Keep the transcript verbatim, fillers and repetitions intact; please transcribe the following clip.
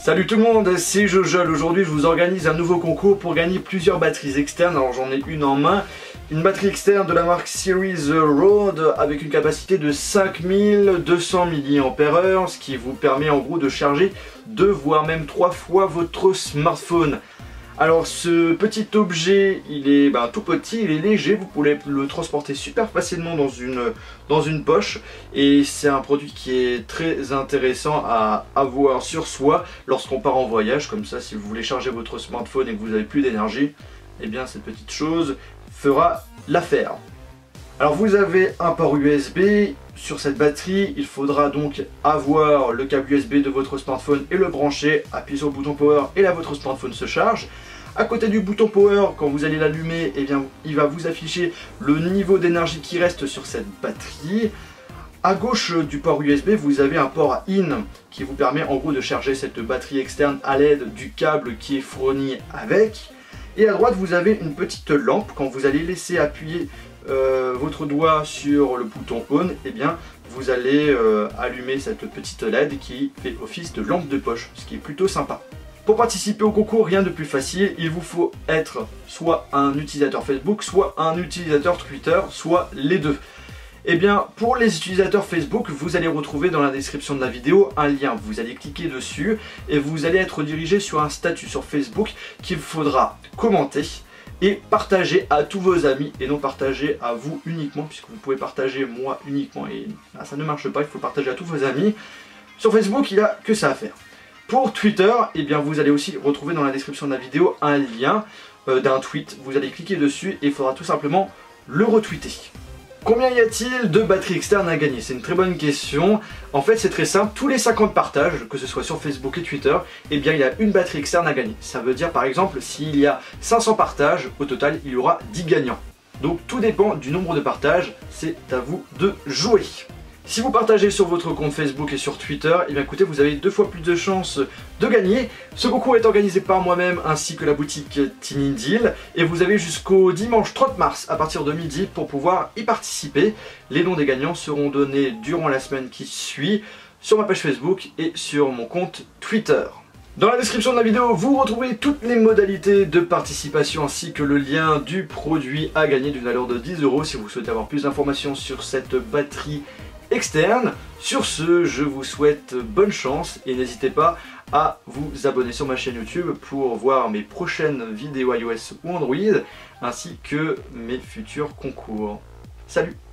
Salut tout le monde, c'est Jojol. Aujourd'hui je vous organise un nouveau concours pour gagner plusieurs batteries externes. Alors j'en ai une en main, une batterie externe de la marque Series Road avec une capacité de cinq mille deux cents milliampères heure, ce qui vous permet en gros de charger deux voire même trois fois votre smartphone. Alors ce petit objet, il est ben, tout petit, il est léger, vous pouvez le transporter super facilement dans une, dans une poche. Et c'est un produit qui est très intéressant à avoir sur soi lorsqu'on part en voyage. Comme ça, si vous voulez charger votre smartphone et que vous n'avez plus d'énergie, eh bien cette petite chose fera l'affaire. Alors vous avez un port U S B, sur cette batterie il faudra donc avoir le câble U S B de votre smartphone et le brancher, appuyer sur le bouton power et là votre smartphone se charge. À côté du bouton power, quand vous allez l'allumer, eh bien il va vous afficher le niveau d'énergie qui reste sur cette batterie. À gauche du port U S B, vous avez un port in qui vous permet en gros de charger cette batterie externe à l'aide du câble qui est fourni avec. Et à droite vous avez une petite lampe. Quand vous allez laisser appuyer euh, votre doigt sur le bouton on, eh bien vous allez euh, allumer cette petite L E D qui fait office de lampe de poche, ce qui est plutôt sympa. Pour participer au concours, rien de plus facile, il vous faut être soit un utilisateur Facebook, soit un utilisateur Twitter, soit les deux. Et bien pour les utilisateurs Facebook, vous allez retrouver dans la description de la vidéo un lien. Vous allez cliquer dessus et vous allez être dirigé sur un statut sur Facebook qu'il faudra commenter et partager à tous vos amis et non partager à vous uniquement, puisque vous pouvez partager moi uniquement et là, ça ne marche pas, il faut partager à tous vos amis. Sur Facebook, il n'y a que ça à faire. Pour Twitter, eh bien vous allez aussi retrouver dans la description de la vidéo un lien euh, d'un tweet. Vous allez cliquer dessus et il faudra tout simplement le retweeter. Combien y a-t-il de batteries externes à gagner? C'est une très bonne question. En fait c'est très simple, tous les cinquante partages, que ce soit sur Facebook et Twitter, eh bien il y a une batterie externe à gagner. Ça veut dire par exemple s'il y a cinq cents partages, au total il y aura dix gagnants. Donc tout dépend du nombre de partages, c'est à vous de jouer. Si vous partagez sur votre compte Facebook et sur Twitter, eh bien écoutez, vous avez deux fois plus de chances de gagner. Ce concours est organisé par moi-même ainsi que la boutique Tiny Deal et vous avez jusqu'au dimanche trente mars à partir de midi pour pouvoir y participer. Les noms des gagnants seront donnés durant la semaine qui suit sur ma page Facebook et sur mon compte Twitter. Dans la description de la vidéo, vous retrouvez toutes les modalités de participation ainsi que le lien du produit à gagner d'une valeur de dix euros si vous souhaitez avoir plus d'informations sur cette batterie externe. Sur ce, je vous souhaite bonne chance et n'hésitez pas à vous abonner sur ma chaîne YouTube pour voir mes prochaines vidéos iOS ou Android ainsi que mes futurs concours. Salut!